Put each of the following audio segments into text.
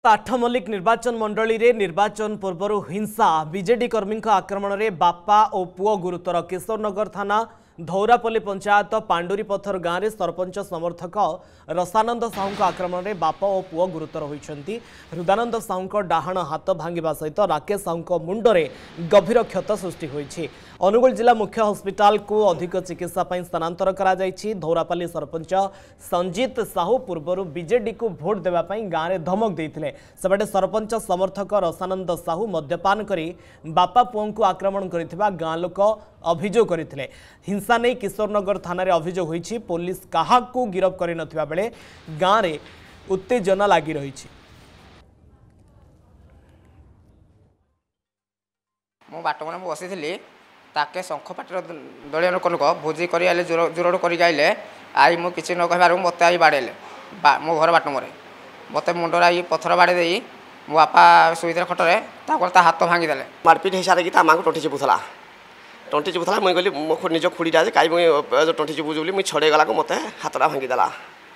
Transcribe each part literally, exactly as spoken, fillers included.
आठमल्लिक निर्वाचन मंडली रे निर्वाचन पूर्वर हिंसा बीजेडी कर्मी आक्रमण में बापा और पुओ गुरुतर किशोरनगर थाना धौरापल्ली पंचायत पांडुरी पथर गाँव में सरपंच समर्थक रसानंद साहू आक्रमण में बाप और पुओ गुरुतर होती। हृदानंद साहू डाहाण हाथ भांगा सहित राकेश साहू मुंडरे गभीर क्षत सृष्टि होती। अनुगुल जिला मुख्य हॉस्पिटल को अधिक चिकित्सा स्थानांतर करा जायछि। धौरापल्ली सरपंच संजीत साहू पूर्वर बीजेडी को भोट देवाई गाँव में धमक देते सेपटे सरपंच समर्थक रसानंद साहू मद्यपान करी बापा पुओं को आक्रमण करथिबा गाँ लोक अभियोग करथिले। हिंसा नहीं किशोरनगर थाना रे अभियोग होईछि। पुलिस काहाकू गिरफ करि नथिबा बेले गाँ रे उत्तेजना लागी रहिछि। मो बाट मन बसी ताके शंख पाटर दलिया लोक लोक भोजी कर जोर जोर कर आइले आई मु किसी न कह मत आई बाड़ेले मो घर बाट मरे मत मुंडर आई पथर बाड़े दे मो बापा शुईदे खटरे हाथ भांगीदे मारपिट हो सारे माँ को टंटी चिपुला टंटी चिपुला मुझे गली मो निज खुड़ीटा कहीं मुझे टंटी चिपु बोली मुझे छड़े गला मत हाथटा भांगीदेला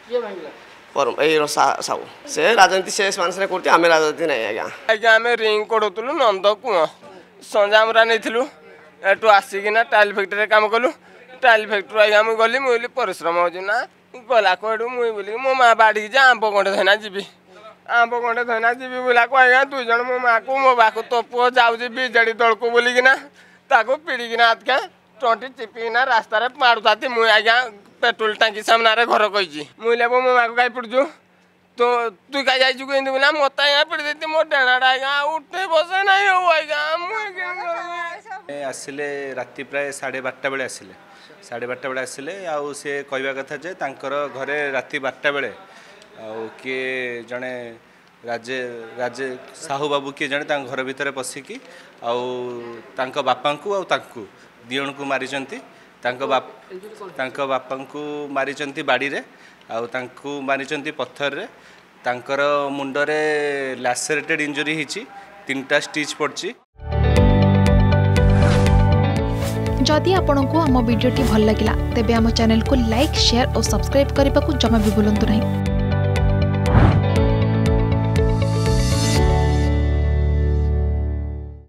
साहू से राजनीति से आम राजनीति नहीं आज्ञा आज्ञा आम रिंग करूँ नंद कुआ संजामरा नहीं एटू आसिकिना टाइल फैक्ट्री काम कलु टाइल फैक्ट्री आज्ञा मुझे गली मुझे परिश्रम हो गला कड़ू मुझे बोली मो माँ बाड़ी जा आंब गंडे धना जी आंब गंडे धना जी बोला को आज्ञा दुई जन मो माँ को मो बा को तो पुओ जाऊँगी बीजेडी दल को बोलिकिना ताको पीड़िकिना आतके टंटी चिपिकिना रास्तार मारुता मुझे आज्ञा पेट्रोल टांकी सामने घर कही मुझे मो माँ को कहीं पिड़चु तो तु कहीं जाइचु कहीं बोला मत आज्ञा पिड़ी देती मो डेणाटा आज्ञा उठे बसे ना हो आज्ञा आसिले राति प्राय साढ़े बारटा बेले आसिले साढ़े बारटा बेले आसिले आउ से कहवा कथा जे तांकर घरे राति बारटा बेले आउ किए जड़े राजे राजे साहू बाबू किए जड़े घर भितर पशिकी आउ तांको बापा को आउ तांको दिजन को मारिचंती तांको बाप तांको बापा को मारिचंती बाड़ी रे आउ तांको मारिचंती पत्थर रे तांकर मुंडरे लैसेरेटेड इंजुरी हिची तीनटा स्टिच पड़ची। जदि आपंक आम भिडी भल लगा तेब आम चैनल को लाइक शेयर और सब्सक्राइब करने को जमा भी भूलु नहीं।